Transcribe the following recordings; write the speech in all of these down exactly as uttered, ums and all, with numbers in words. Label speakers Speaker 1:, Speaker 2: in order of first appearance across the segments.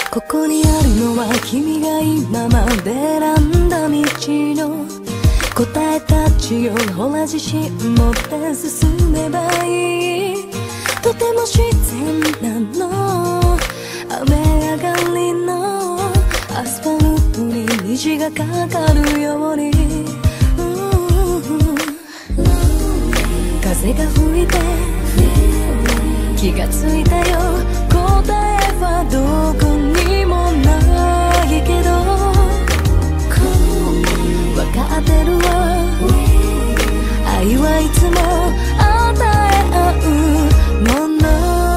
Speaker 1: ここにあるのは君が今まで選んだ道の答えたちをほら自信持って進めばいい。とても自然なの雨上がりのアスファルトに虹がかかるように、風が吹いて気がついたよ、答えはどこにもないけど分かってるわ、愛はいつも与え合うもの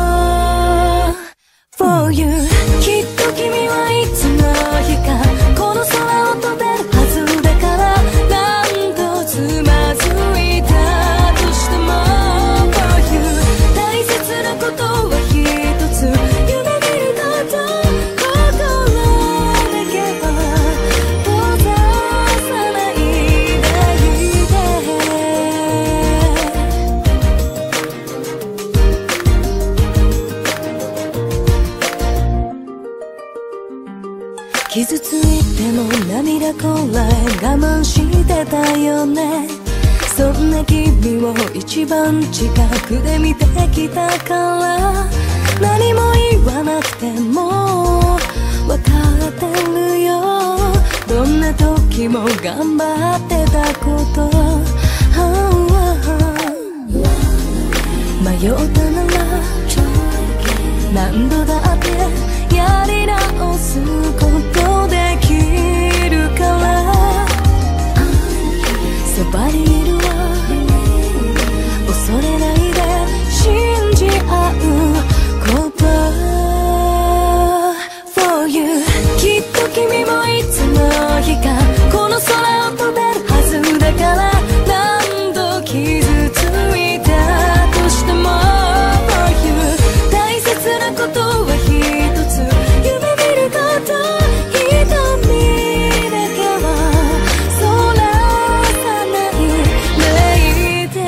Speaker 1: For you きっと君はいつの日かこの空を飛べるはずだから、何度つまずいたとしても For you 大切なことは一つ、夢見ること心だけは閉ざさないでいて。傷ついても涙こらえ我慢してたよね。そんな君を一番近くで見てきたから、何も言わなくても分かってるよ、どんな時も頑張ってたこと、迷ったなら何度だってやり直すことできるから、そばにいるわ、恐れないで信じ合うこと For you きっと君もいつの日かこの空を飛べるはずだから、何度傷ついたとしても For you 大切なことは一つ、夢見ること瞳だけはそらさないでいて。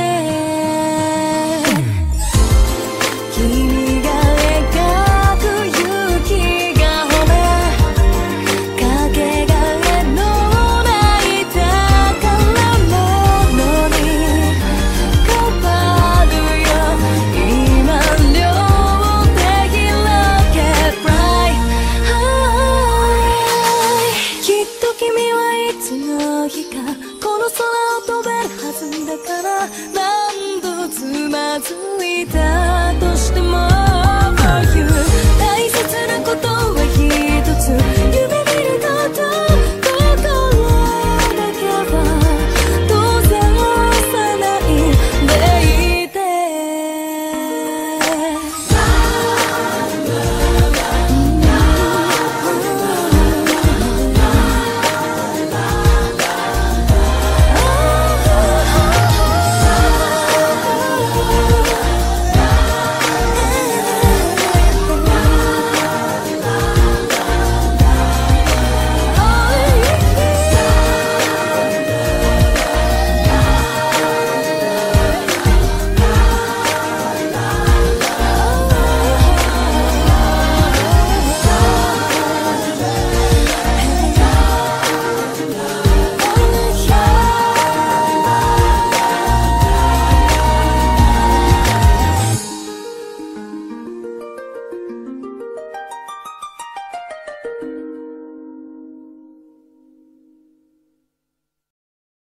Speaker 1: 君が描く雪が褒めかけがえのない宝物に変わるよ、今両手広げ Fly High きっと君はいつの日かこの空を飛べるはずだから、何度つまずいた